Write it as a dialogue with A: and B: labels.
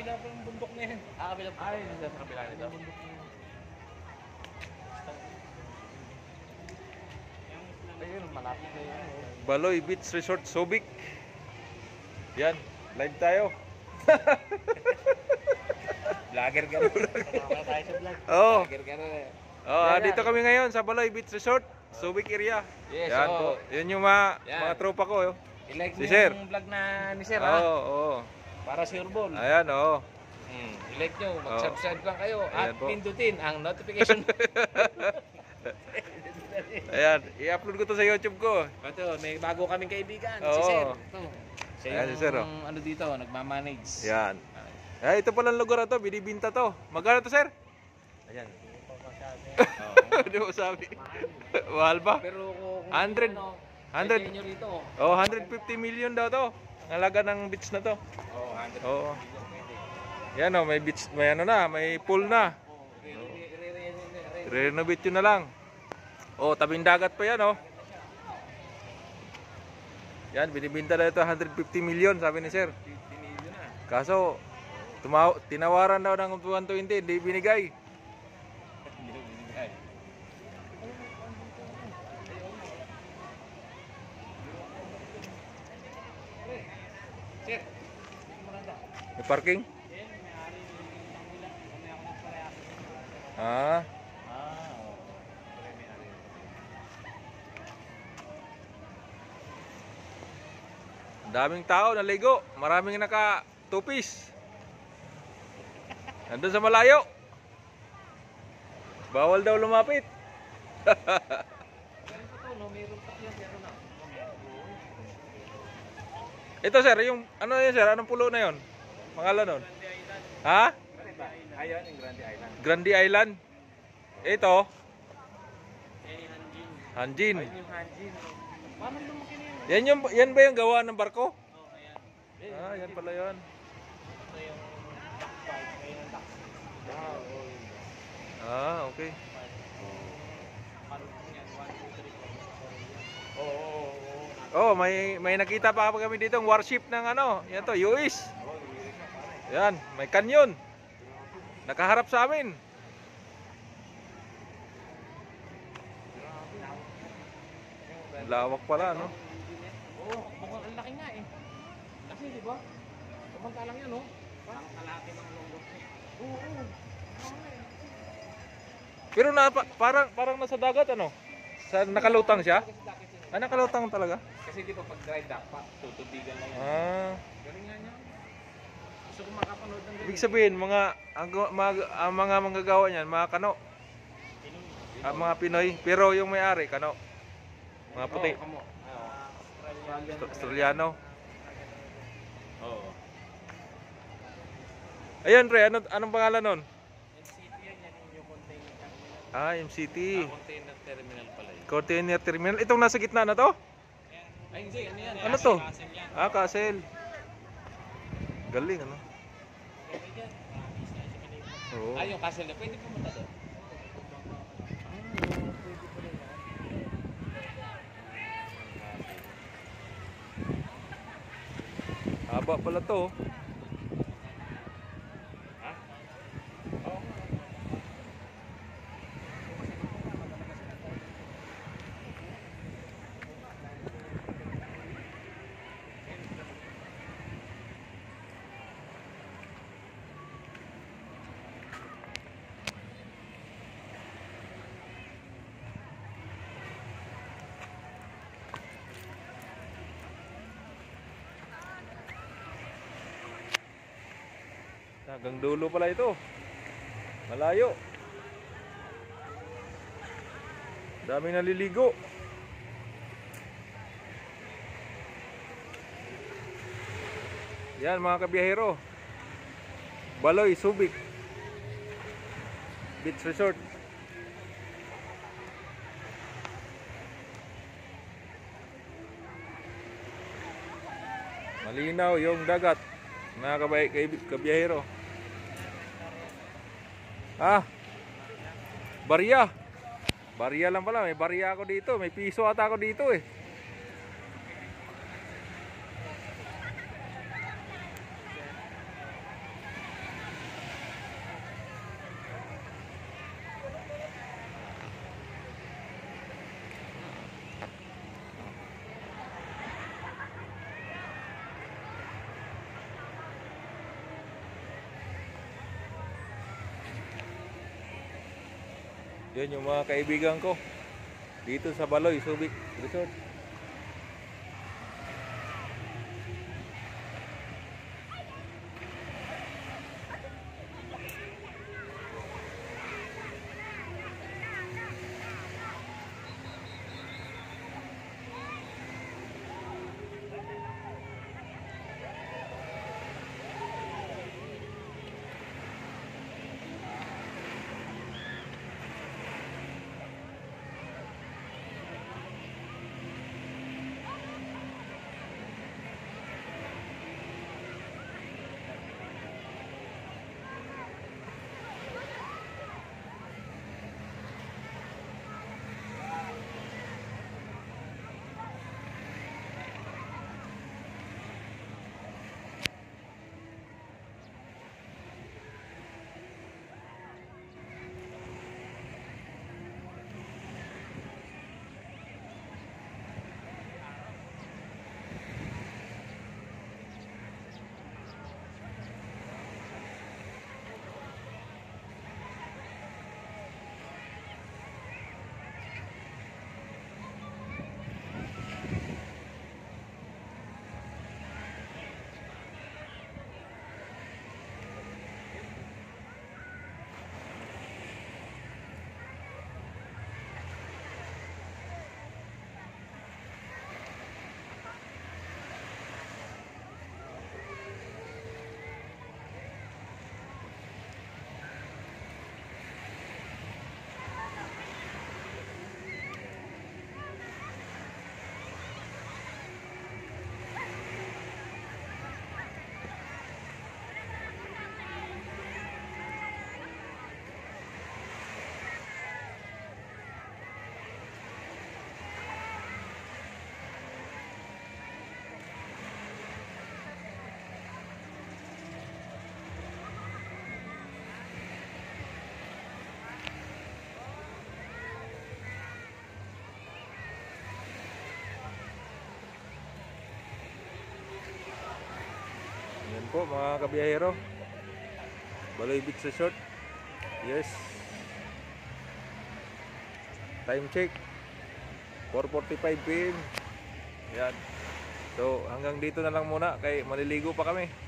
A: kabila pa yung bundok na yan.
B: Kabila po. Ay, sa kabila nito. Ayun, malapit na yun.
C: Baloy Beach Resort Subic. Yan, live tayo.
A: Vlogger ka rin. Kasama tayo sa vlog.
C: Oo.
B: Vlogger ka rin eh.
C: Dito kami ngayon sa Baloy Beach Resort, Subic area.
B: Yes,
C: Yan po. Yan yung mga tropa ko.
A: I-like
C: Si
A: mo
C: Sir.
A: yung vlog na ni Sir,
C: Oo,
A: ha?
C: oo.
A: Para Sure Ball.
C: Ayan, oo.
A: I-like nyo, mag-subscribe lang kayo at
C: Ayan po.
A: pindutin ang notification.
C: Ayan, i-upload ko to sa YouTube ko.
A: Ito, may bago kaming kaibigan, si
C: Oo.
A: Sir. Ito. Siya
C: Ayan,
A: yung,
C: si Sir, oh.
A: ano dito, nagmamanage.
C: Yan. Ito palang lugar na to, binibinta to. Magkano to, sir?
A: Ayan.
C: Hindi mo sabi. Mahal ba?
A: Pero kung
C: 100.
A: ano,
C: 100.
A: nyo rito.
C: Oh, 150 million daw to. Ang halaga ng beach na to.
A: Oh, 100.
C: Oo. Yan oh, may beach, may ano na, may pool na. Renovate yun na lang. Oh, tabing dagat pa yan oh. Yan, binibinta na ito 150 million, sabi ni sir.
A: 50 million na.
C: Kaso, tinawaran daw ng 120, hindi binigay.
A: Hindi binigay. Sir,
C: May parking? Ah, ang daming tao naligo. Maraming naka two-piece. Nandun sa malayo. Bawal daw lumapit. Ito sir, yung ano yun sir? Anong pulo na yun? Pangalan nun? Ha?
A: Ayun, yung Grande Island.
C: Grande Island. Ito,
A: Hanjin.
C: Hanjin.
A: Yung Hanjin. Paano lumaki na yun?
C: Yan ba yung gawa ng barko?
A: Oh, ayan.
C: Ah, yan pala yun.
A: Ito yung park, ayun ang taxi.
C: Ah, okay. Oh, may nakita pa kami dito ng warship ng ano, yan to, US. Yan, may kanyon. Nakaharap sa amin. Lawak pala, no?
A: Oo, mukhang ang laki nga eh. Kasi di ba? Samantalang yan, oh. Parang kalaki ng longgok niya. Oo.
C: Pero parang nasa dagat ano? Sa nakalutang siya? Ah, nakalutang talaga?
A: Kasi di ba pag dry dock pa, tutubigan lang yan.
C: Ah.
A: Galing nga niya. Gusto ko makapanood ng
C: Ibig sabihin, ang mga manggagawa niyan, mga kano, mga Pinoy, pero yung may-ari, kano, mga puti,
A: kamo.
C: Australiano.
A: Oo.
C: Ayan pre, anong pangalan nun?
A: MCT yan, yan yung container terminal.
C: Ah, MCT.
A: Container terminal pala yun.
C: Container Terminal. Itong nasa gitna na to?
A: Ay, hindi, ano yan?
C: Ano to?
A: Castle yan.
C: Ah, Castle. Galing, ano? Oo.
A: Ah, yung castle na, pwede pumunta doon.
C: Haba pala to.
A: Ha? Oo.
C: Hanggang dulo pala ito. Malayo. Daming naliligo. Yan mga kabiyahero. Baloy, Subic Beach Resort. Malinaw yung dagat, mga kabiyahero. Ah, barya. Barya lang pala, may barya ako dito, may piso ata ako dito eh. Yan yung mga kaibigan ko dito sa Baloy Subic Resort. Yan po mga kabiyahero, Baloy Beach Resort. Yes, time check 4:45 PM. Yan. So hanggang dito na lang muna, kay maliligo pa kami.